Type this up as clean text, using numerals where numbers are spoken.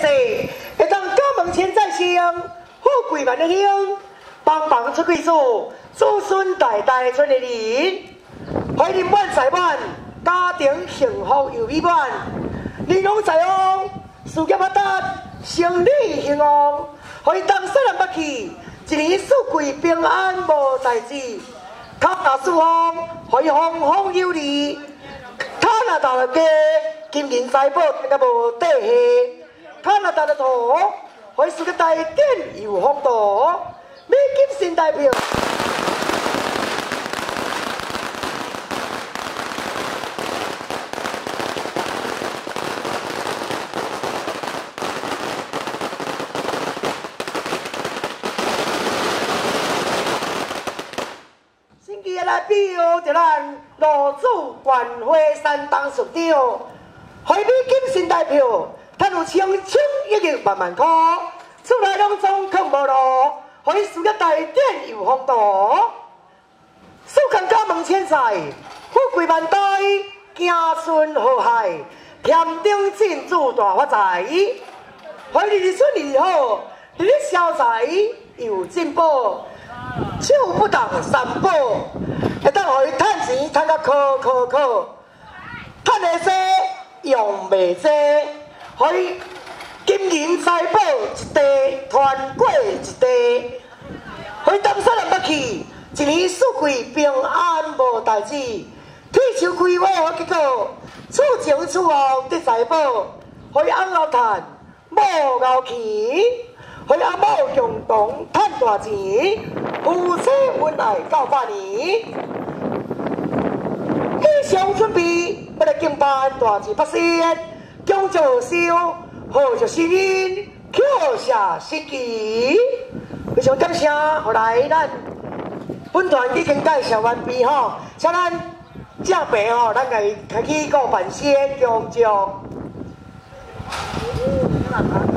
世，会当家门前再生，富贵万年兴，帮帮出贵子，子孙代代传的人，怀念满载满，家庭幸福又美满，年荣在旺，事业发达，生意兴旺，可以当世人不去，一年四季平安无代志，脚踏实旺，可以风风有利，他那大了家，金银财宝甲无底下。 他那大的土，可以是个大典有风度，美金新代表。新期来表着咱罗祖关花山当属长，可以美金新代表。 他有清清一日万万块，厝内拢总藏无路，可以事业大典有风度。世间家门千载，富贵万代，子孙和諧，添丁进子大发财。可以日顺日好，日日消财有进步，手不当三宝，会当互伊趁钱趁甲考，趁的多用袂多。 可以金银财宝一地，传过一地，可以当世人不去，一年四季平安无代志。退休规划好结果，厝前厝后得财宝，可以翁后趁，某后去，可以阿某共同赚大钱，夫妻恩爱到百年。喜上准备，要来敬办大事发生。 恭祝寿，贺祝新年，巧下新期。非常感谢，后来咱本团已经介绍完毕吼，请咱正白吼，咱来开始个办先恭祝。